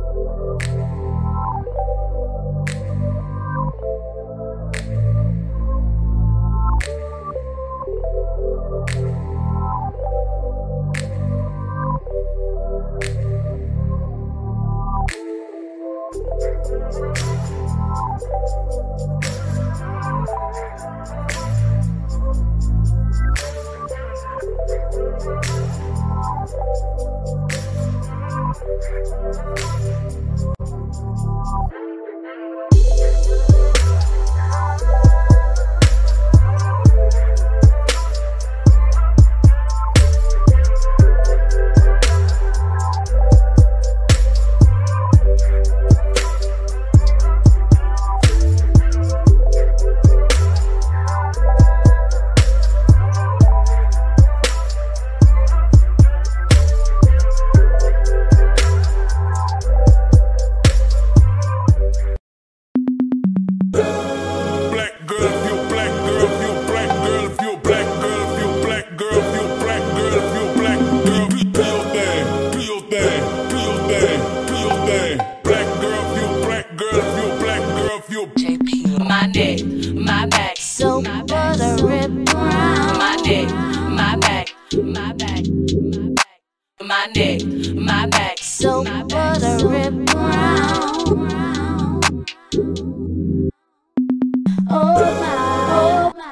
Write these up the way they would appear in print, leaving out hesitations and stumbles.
My neck, my back, so butter red brown. My neck, my back, my back, my back. My neck, my back, so butter red brown. Oh my, oh my,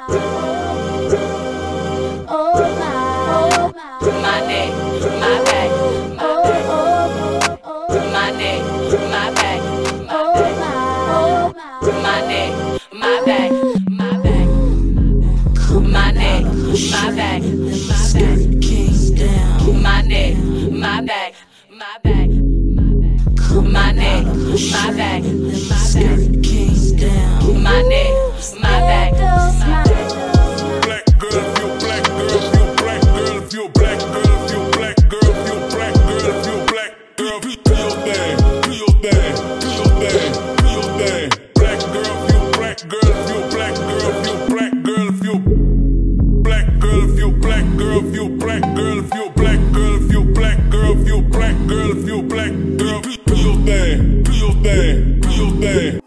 oh my, my neck, my back, my back, my neck, my back, my back, my neck, my back, my back, my neck, my back, my back, came down. My neck, my back, my back, my neck, my back, my back, came down. My neck, my back, my back. Black girl, if you black girl, if you black girl, if you black girl, if you black girl, if you black girl, if you black girl, do your thing, do your thing, do your thing, do your thing. Black girl, if you black girl, if you black girl, if you black girl, if you black girl, if you black girl, if you black girl, if you black girl, if you black girl, if you black girl, if you black girl, do your thing, do your thing, do your thing.